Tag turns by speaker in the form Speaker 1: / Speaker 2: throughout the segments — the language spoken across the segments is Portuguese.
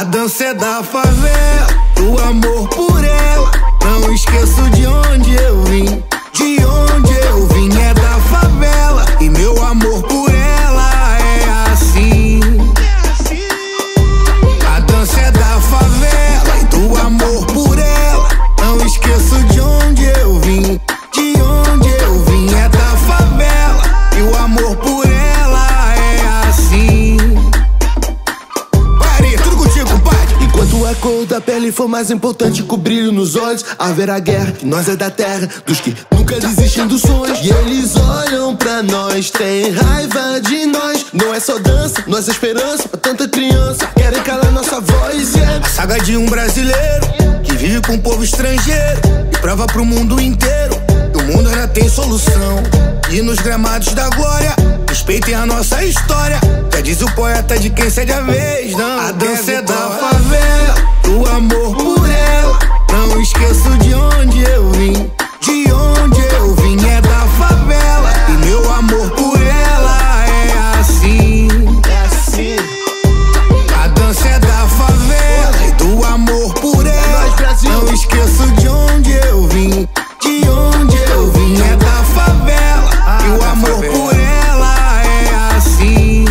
Speaker 1: A dança é da favela, o amor por ela. Não esqueço de onde eu vim, de onde eu vim é da favela. E meu amor por ela é assim. A dança é da favela e do amor por ela. Não esqueço de onde eu vim, de onde eu vim é da favela. E o amor por ela é assim. Pare, tudo contigo, compadre.
Speaker 2: Enquanto a cor da pele for mais importante que o brilho nos olhos, haverá guerra, que nós é da terra, dos que nunca desistem dos sonhos. E eles olham pra nós, têm raiva de nós. Não é só dança, nós é esperança pra tanta criança. Querem calar nossa voz,
Speaker 1: A saga de um brasileiro que vive com um povo estrangeiro e prova pro mundo inteiro que o mundo ainda tem solução. E nos gramados da glória, respeitem a nossa história. Já diz o poeta de quem cede a vez, não. A dança é da favela, o amor por ela. Não esqueço de onde eu vim, de onde eu vim é da favela. E meu amor por ela é assim. A dança é da favela e do amor por ela. Não esqueço de onde eu vim, de onde eu vim é da favela. E o amor por ela é assim.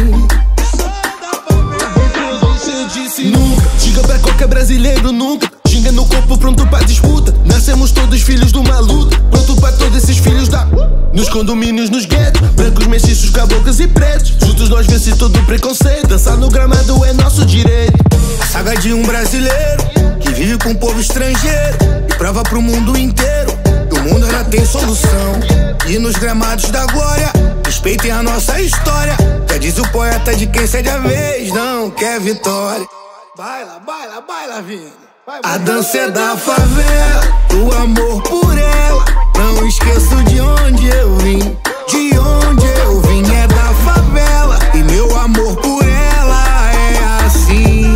Speaker 2: Você disse nunca, diga pra qualquer brasileiro nunca. Ginga no corpo pronto pra disputa. Nascemos todos filhos de uma luta, pronto pra todos esses filhos da... Nos condomínios, nos guetos, brancos, mestiços, caboclos e pretos. Juntos nós vence todo preconceito. Dançar no gramado é nosso direito.
Speaker 1: A saga de um brasileiro que vive com um povo estrangeiro e prova pro mundo inteiro que o mundo ainda tem solução. E nos gramados da glória, respeitem a nossa história. Já diz o poeta de quem cede a vez, não quer vitória. Baila, baila, baila, vida. A dança é da favela, o amor por ela. Não esqueço de onde eu vim, de onde eu vim é da favela. E meu amor por ela é assim.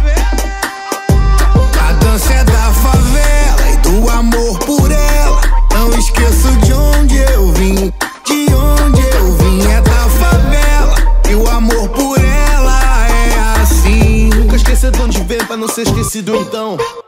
Speaker 1: A dança é da favela e do amor por ela. Não esqueço de onde eu vim, de onde eu vim é da favela. E o amor por ela é assim.
Speaker 2: Nunca esquecer de onde vem pra não ser esquecido então.